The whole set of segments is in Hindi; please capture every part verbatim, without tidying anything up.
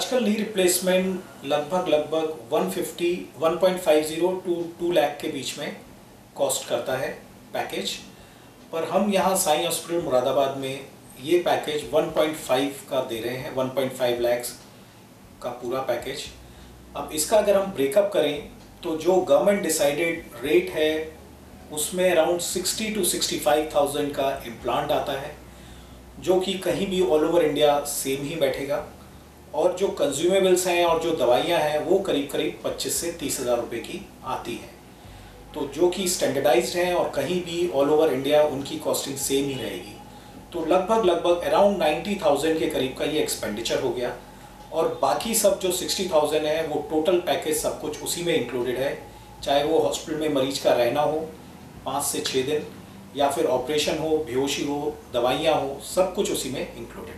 आजकल नी रिप्लेसमेंट लगभग लगभग एक सौ पचास, एक पॉइंट पाँच शून्य टू दो लाख के बीच में कॉस्ट करता है पैकेज। पर हम यहाँ साईं हॉस्पिटल मुरादाबाद में ये पैकेज एक पॉइंट पाँच का दे रहे हैं, एक पॉइंट पाँच लाख का पूरा पैकेज। अब इसका अगर हम ब्रेकअप करें तो जो गवर्नमेंट डिसाइडेड रेट है उसमें अराउंड साठ टू पैंसठ थाउजेंड का इम्प्लांट आता है, जो कि कहीं भी ऑल ओवर इंडिया सेम ही बैठेगा। और जो कंज्यूमेबल्स हैं और जो दवाइयाँ हैं वो करीब करीब पच्चीस से तीस हज़ार रुपये की आती हैं, तो जो कि स्टैंडर्डाइज्ड हैं और कहीं भी ऑल ओवर इंडिया उनकी कॉस्टिंग सेम ही रहेगी। तो लगभग लगभग अराउंड नब्बे हज़ार के करीब का ये एक्सपेंडिचर हो गया। और बाकी सब जो साठ हज़ार है वो टोटल पैकेज सब कुछ उसी में इंक्लूडेड है, चाहे वो हॉस्पिटल में मरीज का रहना हो पाँच से छः दिन, या फिर ऑपरेशन हो, बेहोशी हो, दवाइयाँ हो, सब कुछ उसी में इंक्लूडेड है।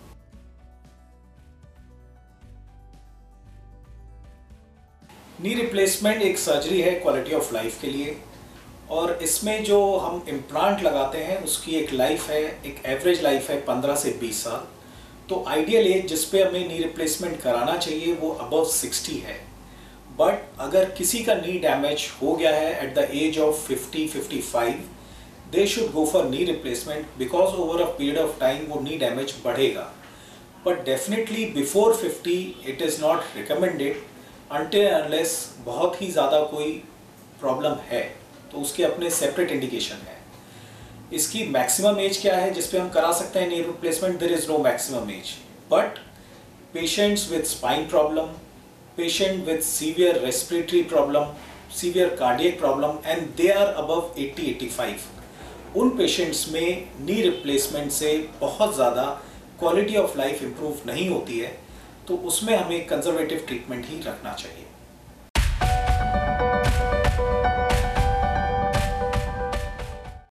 नी रिप्लेसमेंट एक सर्जरी है क्वालिटी ऑफ लाइफ के लिए, और इसमें जो हम इम्प्लांट लगाते हैं उसकी एक लाइफ है, एक एवरेज लाइफ है पंद्रह से बीस साल। तो आइडियल एज जिस पे हमें नी रिप्लेसमेंट कराना चाहिए वो अबव साठ है। बट अगर किसी का नी डैमेज हो गया है at the age of fifty fifty five, they should go for knee replacement, because over a period of time वो नी डैमेज बढ़ेगा। But definitely before fifty it is not recommended until unless बहुत ही ज़्यादा कोई प्रॉब्लम है, तो उसके अपने सेपरेट इंडिकेशन है। इसकी मैक्सिमम एज क्या है जिस पे हम करा सकते हैं knee replacement? There is no maximum age, but patients with spine problem, patient with severe respiratory problem, severe cardiac problem and they are above अस्सी पचासी, उन पेशेंट्स में नी रिप्लेसमेंट से बहुत ज़्यादा क्वालिटी ऑफ लाइफ इम्प्रूव नहीं होती है, तो उसमें हमें कंजर्वेटिव ट्रीटमेंट ही रखना चाहिए।